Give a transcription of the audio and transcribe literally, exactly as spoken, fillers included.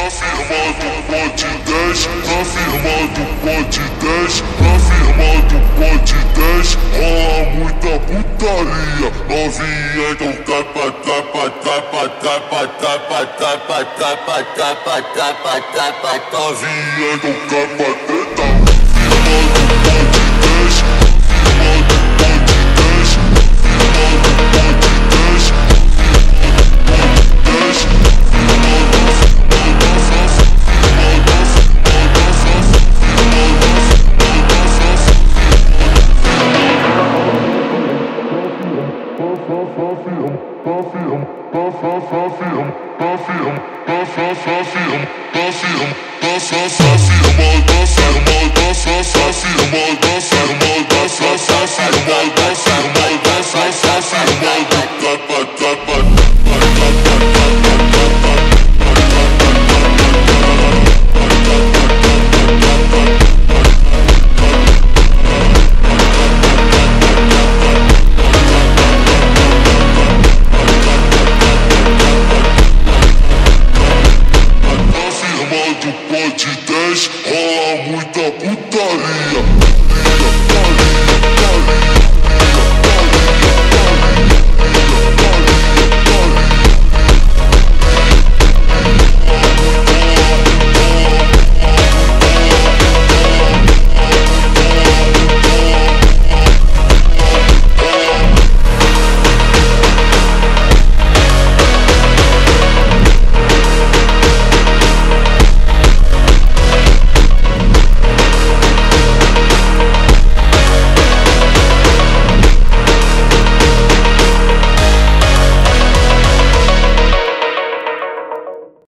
firmado pote dez, tá firmado pote dez, tá firmado pote dez, rola muita putaria. Novinha, então capa, capa, capa, capa, capa, capa, capa, capa, capa, capa, novinha, então capa, teta. Firmado pote dez, firmado pote dez, firmado pote dez, firmado, firmado, firmado,